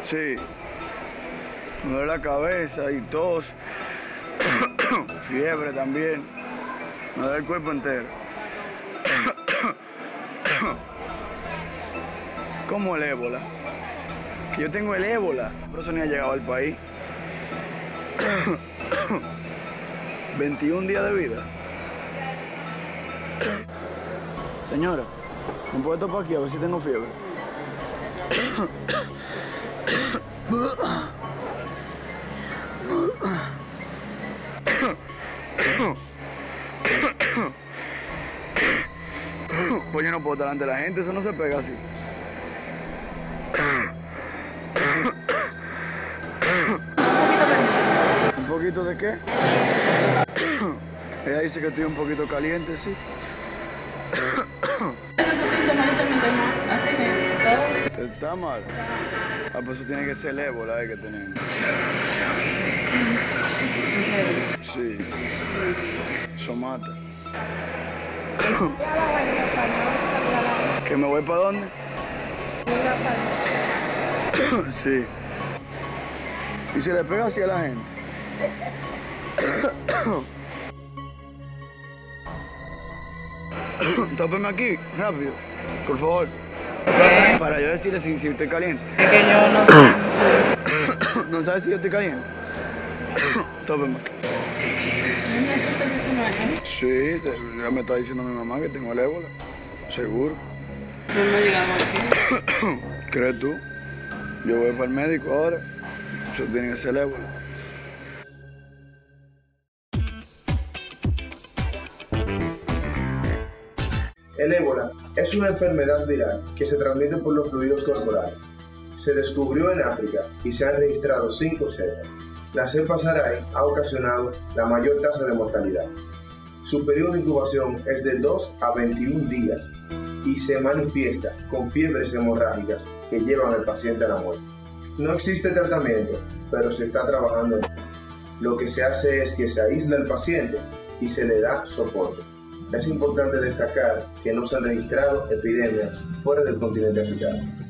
Sí. Me duele la cabeza y tos. Fiebre también. Me duele el cuerpo entero. ¿Cómo el ébola? Que yo tengo el ébola. Por eso ni ha llegado al país. 21 días de vida. Señora, ¿me puede topar aquí a ver si tengo fiebre? Pues yo no puedo estar delante de la gente, eso no se pega así. ¿Un poquito de qué? Ella dice que estoy un poquito caliente, sí. Esos síntomas yo también estoy mal, así que todo. ¿Está mal? Ah, pues eso tiene que ser el ébola que tenemos. ¿En serio? Sí. Eso mata. ¿Que me voy para dónde? Sí. ¿Y se le pega así a la gente? Tópeme aquí, rápido, por favor. Para yo decirle si estoy caliente. Es que yo no. ¿No sabes si yo estoy caliente? Tópeme aquí. No me acepta que se me haga. Sí, ya me está diciendo mi mamá que tengo el ébola. Seguro. No me llegamos aquí. ¿Crees tú? Yo voy para el médico ahora. Eso tiene que ser el ébola. El ébola es una enfermedad viral que se transmite por los fluidos corporales. Se descubrió en África y se han registrado 5 cepas. La cepa Sarai ha ocasionado la mayor tasa de mortalidad. Su periodo de incubación es de 2 a 21 días y se manifiesta con fiebres hemorrágicas que llevan al paciente a la muerte. No existe tratamiento, pero se está trabajando en ello. Lo que se hace es que se aísla al paciente y se le da soporte. Es importante destacar que no se han registrado epidemias fuera del continente africano.